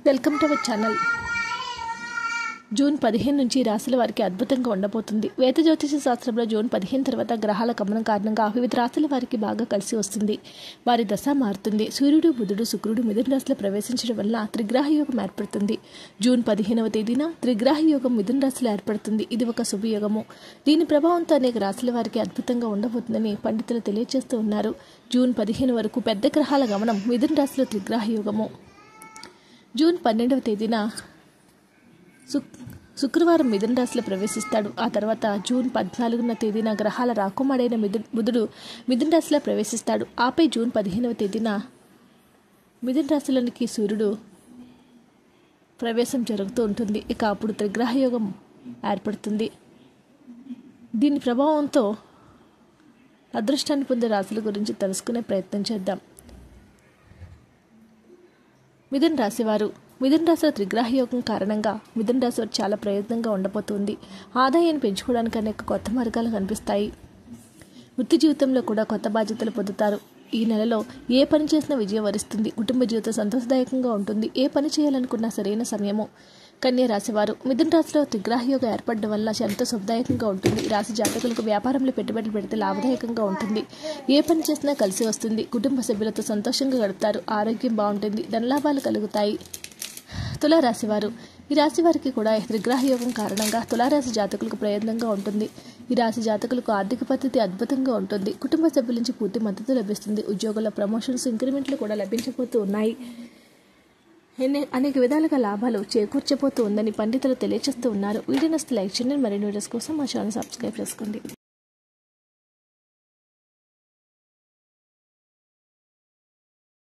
Welcome to our channel. June 15 నుంచి రాశుల వారికి అద్భుతంగా ఉండబోతుంది. వేద జ్యోతిష శాస్త్రంలో జూన్ 15 తర్వాత గ్రహాల గమనం కారణంగా వివిధ రాశుల వారికి బాగా కలిసి వస్తుంది. వారి దశ మారుతుంది. సూర్యుడు, బుధుడు, శుక్రుడు మిథున రాశిలో ప్రవేశించడం వల్ల త్రిగ్రహ యోగం ఏర్పడుతుంది. జూన్ 15వ తేదీన త్రిగ్రహ యోగం మిథున రాశిలో ఏర్పడుతుంది. ఇది ఒక శుభయోగము. దీని ప్రభావంతో అనేక రాశుల వారికి అద్భుతంగా ఉండబోతుందని పండితులు తెలియజేస్తూ ఉన్నారు. జూన్ 15 వరకు పెద్ద గ్రహాల గమనం మిథున రాశిలో త్రిగ్రహ యోగము. జూన్ 12వ తేదీన శుక్రవారం మిథున రాశిలో ప్రవేశిస్తాడు. ఆ తర్వాత జూన్ 14వ తేదీన గ్రహాల రాకుమాడైన బుధుడు మిథున రాశిలో ప్రవేశిస్తాడు. ఆపై జూన్ 15వ తేదీన మిథున రాశిలోనికి సూర్యుడు ప్రవేశం జరుగుతూ ఉంటుంది. ఇక అప్పుడు త్రిగ్రహ యోగం ఏర్పడుతుంది. దీని ప్రభావంతో అదృష్టాన్ని పొందే రాశుల గురించి తెలుసుకునే ప్రయత్నం చేద్దాం. మిథున రాశివారు. మిథున రాశిలో త్రిగ్రహ యోగం కారణంగా మిథున రాశి వారు చాలా ప్రయత్నంగా ఉండబోతుంది. ఆదాయాన్ని పెంచుకోవడానికి అనేక కొత్త మార్గాలు కనిపిస్తాయి. వృత్తి జీవితంలో కూడా కొత్త బాధ్యతలు పొందుతారు. ఈ నెలలో ఏ పని చేసినా విజయం వరిస్తుంది. కుటుంబ జీవితం సంతోషదాయకంగా ఉంటుంది. ఏ పని చేయాలనుకున్నా సరైన సమయము. కన్యా రాశివారు. మిథున రాశిలో త్రిగ్రహ యోగం ఏర్పడడం వల్ల ఎంతో శుభదాయకంగా ఉంటుంది. రాశి జాతకులకు వ్యాపారంలో పెట్టుబడులు పెడితే లాభదాయకంగా ఉంటుంది. ఏ పని చేసినా కలిసి వస్తుంది. కుటుంబ సభ్యులతో సంతోషంగా గడుపుతారు. ఆరోగ్యం బాగుంటుంది. ధనలాభాలు కలుగుతాయి. తులారాశివారు. ఈ రాశి వారికి కూడా త్రిగ్రహ యోగం కారణంగా తులారాశి జాతకులకు ప్రయోజనంగా ఉంటుంది. ఈ రాశి జాతకులకు ఆర్థిక పరిస్థితి అద్భుతంగా ఉంటుంది. కుటుంబ సభ్యుల నుంచి పూర్తి మద్దతు లభిస్తుంది. ఉద్యోగుల ప్రమోషన్స్, ఇంక్రిమెంట్లు కూడా లభించబోతూ ఉన్నాయి. అనేక విధాలుగా లాభాలు చేకూర్చబోతూ ఉందని పండితులు తెలియజేస్తూ ఉన్నారు. వీడియో నచ్చితే లైక్ చేయండి. మరిన్ని వీడియోస్ కోసం మా ఛానల్ సబ్స్క్రైబ్ చేసుకోండి.